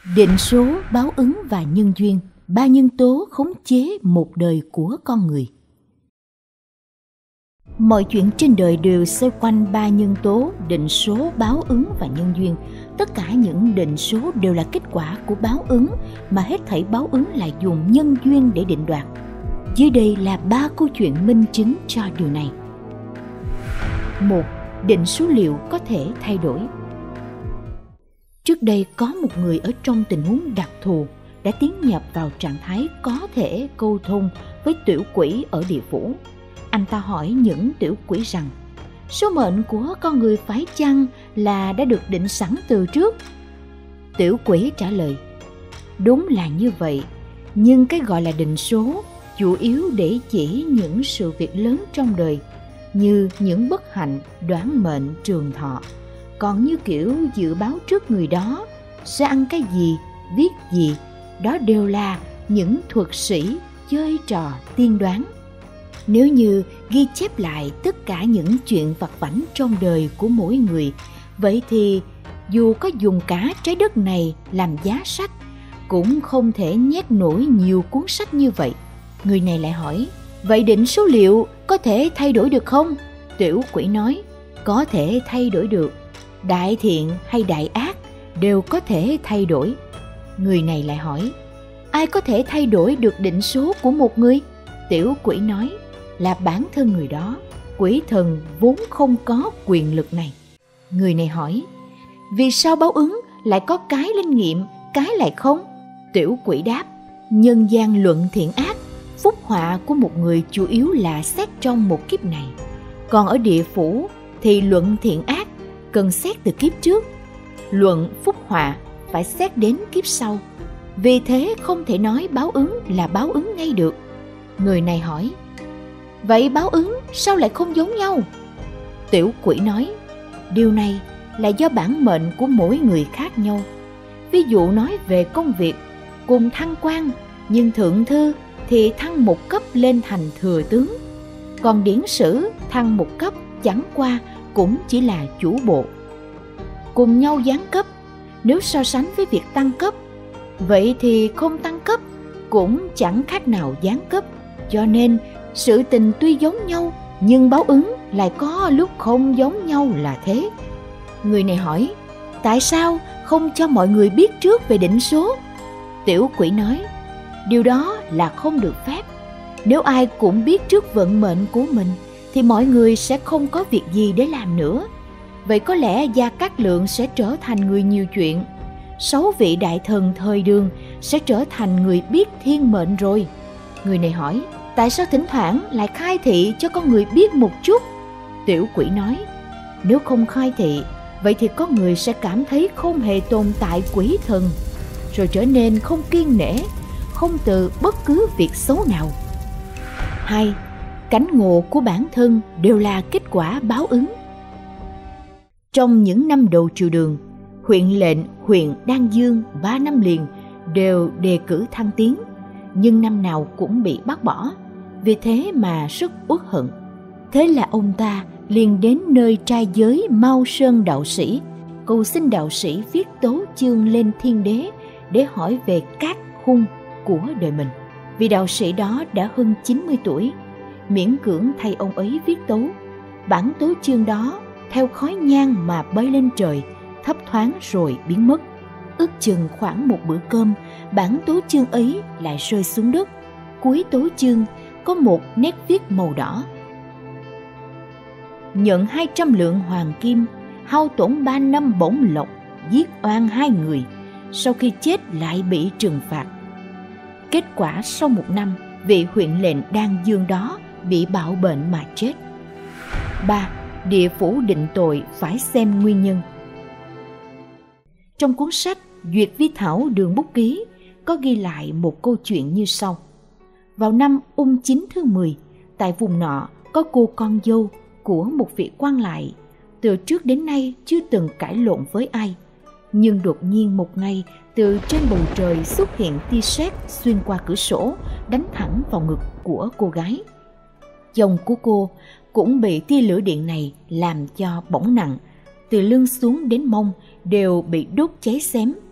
Định số, báo ứng và nhân duyên, ba nhân tố khống chế một đời của con người. Mọi chuyện trên đời đều xoay quanh ba nhân tố: định số, báo ứng và nhân duyên. Tất cả những định số đều là kết quả của báo ứng, mà hết thảy báo ứng là dùng nhân duyên để định đoạt. Dưới đây là 3 câu chuyện minh chứng cho điều này. 1. Định số liệu có thể thay đổi. Trước đây có một người ở trong tình huống đặc thù đã tiến nhập vào trạng thái có thể câu thông với tiểu quỷ ở địa phủ. Anh ta hỏi những tiểu quỷ rằng: số mệnh của con người phải chăng là đã được định sẵn từ trước? Tiểu quỷ trả lời: đúng là như vậy, nhưng cái gọi là định số chủ yếu để chỉ những sự việc lớn trong đời, như những bất hạnh, đoán mệnh, trường thọ. Còn như kiểu dự báo trước người đó sẽ ăn cái gì, viết gì, đó đều là những thuật sĩ chơi trò tiên đoán. Nếu như ghi chép lại tất cả những chuyện vặt vãnh trong đời của mỗi người, vậy thì dù có dùng cả trái đất này làm giá sách, cũng không thể nhét nổi nhiều cuốn sách như vậy. Người này lại hỏi: vậy định số liệu có thể thay đổi được không? Tiểu quỷ nói: có thể thay đổi được. Đại thiện hay đại ác đều có thể thay đổi. Người này lại hỏi: ai có thể thay đổi được định số của một người? Tiểu quỷ nói: là bản thân người đó. Quỷ thần vốn không có quyền lực này. Người này hỏi: vì sao báo ứng lại có cái linh nghiệm, cái lại không? Tiểu quỷ đáp: nhân gian luận thiện ác, phúc họa của một người chủ yếu là xét trong một kiếp này. Còn ở địa phủ thì luận thiện ác cần xét từ kiếp trước, luận phúc họa phải xét đến kiếp sau. Vì thế không thể nói báo ứng là báo ứng ngay được. Người này hỏi: vậy báo ứng sao lại không giống nhau? Tiểu quỷ nói: điều này là do bản mệnh của mỗi người khác nhau. Ví dụ nói về công việc, cùng thăng quan, nhưng thượng thư thì thăng một cấp lên thành thừa tướng, còn điển sử thăng một cấp chẳng qua cũng chỉ là chủ bộ. Cùng nhau giáng cấp, nếu so sánh với việc tăng cấp, vậy thì không tăng cấp cũng chẳng khác nào giáng cấp. Cho nên sự tình tuy giống nhau, nhưng báo ứng lại có lúc không giống nhau là thế. Người này hỏi: tại sao không cho mọi người biết trước về định số? Tiểu quỷ nói: điều đó là không được phép. Nếu ai cũng biết trước vận mệnh của mình thì mọi người sẽ không có việc gì để làm nữa. Vậy có lẽ Gia Cát Lượng sẽ trở thành người nhiều chuyện, 6 vị đại thần thời Đường sẽ trở thành người biết thiên mệnh rồi. Người này hỏi: tại sao thỉnh thoảng lại khai thị cho con người biết một chút? Tiểu quỷ nói: nếu không khai thị, vậy thì có người sẽ cảm thấy không hề tồn tại quỷ thần, rồi trở nên không kiêng nể, không từ bất cứ việc xấu nào. 2. Cảnh ngộ của bản thân đều là kết quả báo ứng. Trong những năm đầu triều Đường, huyện lệnh huyện Đan Dương 3 năm liền đều đề cử thăng tiến, nhưng năm nào cũng bị bác bỏ. Vì thế mà rất uất hận. Thế là ông ta liền đến nơi trai giới Mao Sơn đạo sĩ, cầu xin đạo sĩ viết tấu chương lên thiên đế để hỏi về các hung của đời mình. Vì đạo sĩ đó đã hơn 90 tuổi, miễn cưỡng thay ông ấy viết tấu. Bản tấu chương đó theo khói nhang mà bay lên trời, thấp thoáng rồi biến mất. Ước chừng khoảng một bữa cơm, bản tấu chương ấy lại rơi xuống đất. Cuối tấu chương có một nét viết màu đỏ: nhận 200 lượng hoàng kim, hao tổn 3 năm bổng lộc, giết oan 2 người, sau khi chết lại bị trừng phạt. Kết quả sau 1 năm, vị huyện lệnh Đan Dương đó bị bạo bệnh mà chết. 3. Địa phủ định tội phải xem nguyên nhân. Trong cuốn sách Duyệt Vi Thảo Đường Bút Ký có ghi lại một câu chuyện như sau. Vào năm Ung Chính thứ 10, tại vùng nọ có cô con dâu của một vị quan lại, từ trước đến nay chưa từng cãi lộn với ai. Nhưng đột nhiên một ngày, từ trên bầu trời xuất hiện tia sét xuyên qua cửa sổ, đánh thẳng vào ngực của cô gái. Chồng của cô cũng bị tia lửa điện này làm cho bỏng nặng, từ lưng xuống đến mông đều bị đốt cháy xém.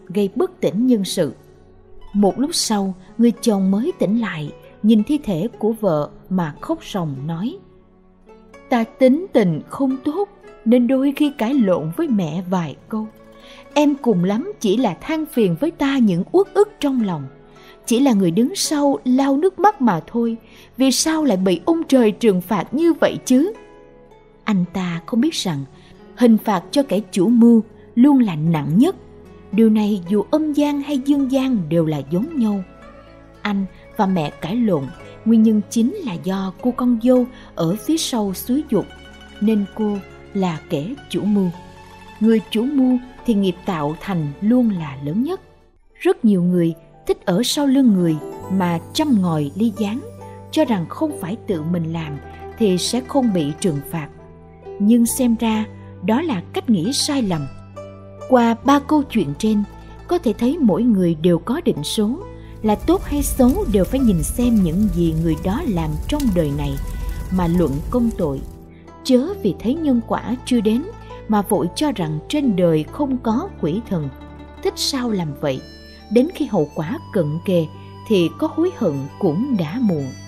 gây bất tỉnh nhân sự. Một lúc sau, người chồng mới tỉnh lại, nhìn thi thể của vợ mà khóc ròng nói: "Ta tính tình không tốt nên đôi khi cãi lộn với mẹ vài câu. Em cùng lắm chỉ là than phiền với ta những uất ức trong lòng. Chỉ là người đứng sau lau nước mắt mà thôi. Vì sao lại bị ông trời trừng phạt như vậy chứ?" Anh ta không biết rằng hình phạt cho kẻ chủ mưu luôn là nặng nhất. Điều này dù âm gian hay dương gian đều là giống nhau. Anh và mẹ cãi lộn, nguyên nhân chính là do cô con dâu ở phía sau xúi giục, nên cô là kẻ chủ mưu. Người chủ mưu thì nghiệp tạo thành luôn là lớn nhất. Rất nhiều người thích ở sau lưng người mà châm ngòi ly gián, cho rằng không phải tự mình làm thì sẽ không bị trừng phạt. Nhưng xem ra đó là cách nghĩ sai lầm. Qua 3 câu chuyện trên, có thể thấy mỗi người đều có định số, là tốt hay xấu đều phải nhìn xem những gì người đó làm trong đời này mà luận công tội. Chớ vì thấy nhân quả chưa đến mà vội cho rằng trên đời không có quỷ thần. Thích sao làm vậy, đến khi hậu quả cận kề thì có hối hận cũng đã muộn.